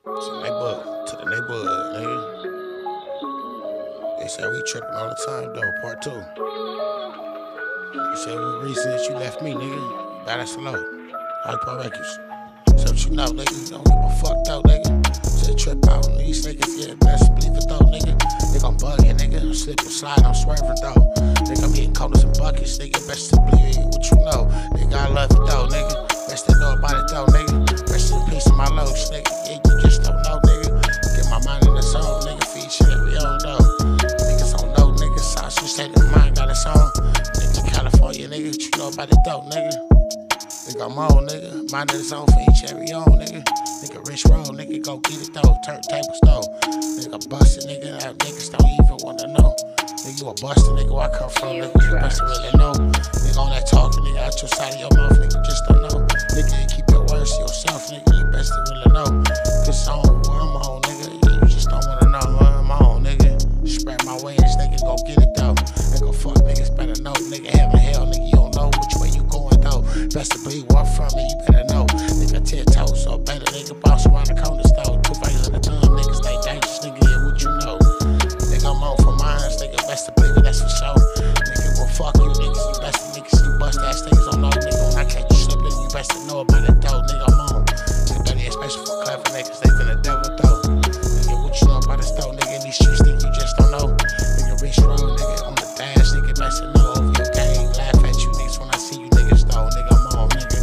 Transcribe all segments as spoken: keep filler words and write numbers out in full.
To the neighborhood, to the neighborhood, nigga. They say we tripping all the time, though. Part two. You say what reason that you left me, nigga? Badass sixty. Hyde Park Records. So what you know, nigga? Don't give a fuck though, nigga. Say trip out on these niggas, yeah, best believe it though, nigga. They gon' bug you, nigga. I'm slipping, slide, I'm swerving though. Nigga, I'm hitting corners and buckets, nigga. Best to believe it, what you know. Nigga, I love it though, nigga. Best to know about it though, nigga. Rest in peace of my lows, nigga. Yeah, you just don't know, nigga. Get my mind in the zone, nigga. Feed shit every own though. Niggas don't know, nigga. Sauce, you said the mind got its own. Nigga, California, nigga. What you know about it though, nigga? Nigga, I'm on, nigga. Mind in the zone for each every own, nigga. Nigga, rich roll, nigga. Go get it though. Turntables though. Nigga, bustin', nigga. That niggas don't even wanna know. Nigga, you a buster, nigga. Where I come from, nigga. You best to really know. Nigga, on that talking, nigga. Out your side of your mouth, nigga. Just don't know. Nigga, you keep your words to yourself, nigga. You best to really know. Cause on where I'm on, nigga. You just don't wanna know where I'm on, nigga. Spread my wings, nigga. Go get it though. Nigga, fuck niggas better know. Nigga, heaven, hell, nigga. You don't know which way you going though. Best to believe where I'm from, nigga. You better know. Nigga, ten toes, so better, nigga. Bounce around the corners though. Two fingers in the thumb, nigga. Stay dangerous, nigga. Yeah, what you know. Nigga, I'm on for mines, nigga. Best to believe it, that's for sure. Nigga, well, fuck you, niggas. You best to niggas. You bust ass niggas on no nigga. When I catch you slipping, you best to know about it though, nigga. I'm on. Nigga, dirty and special for clever niggas. They finna devil though. Nigga, what you know about this though, nigga? In these streets, nigga, you just don't know. Nigga, rich road, nigga. On the dash, nigga. Best to know over your game. Laugh at you niggas when I see you niggas though, nigga. I'm on, nigga.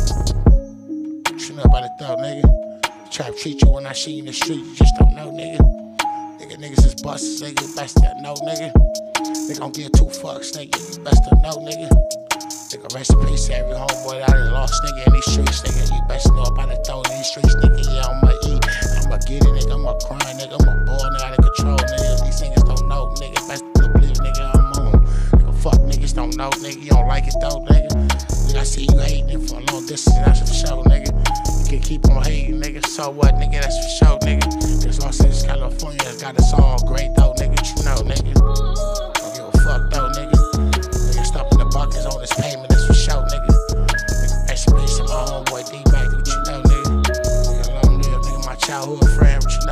What you know about it though, nigga? Trap treat you when I see you in the street, you just don't know, nigga. Nigga, niggas is busters, nigga. Best to know, nigga. They gon' give two fucks, nigga. You best to know, nigga. Nigga, rest in peace to every homeboy that I lost, nigga, in these streets, nigga. You best know about it though, in these streets, nigga. Yeah, I'ma eat, I'ma get it, nigga. I'ma grind, nigga. I'm a boy, nigga, out of control, nigga. These niggas don't know, nigga. Best to believe, nigga, I'm on. Nigga, fuck niggas don't know, nigga. You don't like it though, nigga. Nigga, I see you hating it for a long distance, that's for sure, nigga. You can keep on hating, nigga. So what, nigga? That's for sure, nigga. This Los Angeles, California got us all great though, nigga. You know, nigga. Don't give a fuck though, nigga. Nigga, stopping the buckets on this payment, that's for sure, nigga. Nigga, rest in peace to my homeboy D-Mac, what you know, nigga. Nigga, long live, nigga, my childhood friend, what you know.